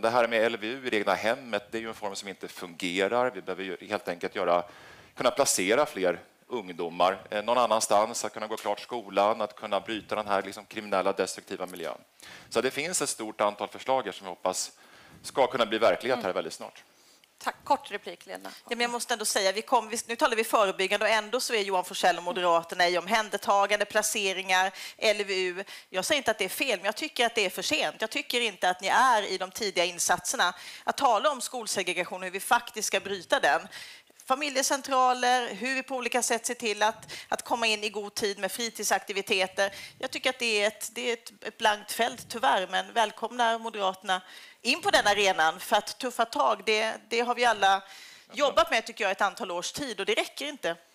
Det här med LVU i det egna hemmet, det är ju en form som inte fungerar. Vi behöver helt enkelt kunna placera fler ungdomar någon annanstans, att kunna gå klart skolan, att kunna bryta den här liksom kriminella, destruktiva miljön. Så det finns ett stort antal förslag som jag hoppas ska kunna bli verklighet här väldigt snart. Tack. Kort replik, Lena. Ja, men jag måste ändå säga, nu talar vi förebyggande och ändå så är Johan Forssell och Moderaterna i omhändertagande, placeringar, LVU. Jag säger inte att det är fel, men jag tycker att det är för sent. Jag tycker inte att ni är i de tidiga insatserna. Att tala om skolsegregation och hur vi faktiskt ska bryta den. Familjecentraler, hur vi på olika sätt ser till att komma in i god tid med fritidsaktiviteter. Jag tycker att det är ett blankt fält tyvärr, men välkomna Moderaterna in på den arenan, för att tuffa tag, det har vi alla jobbat med tycker jag ett antal års tid och det räcker inte.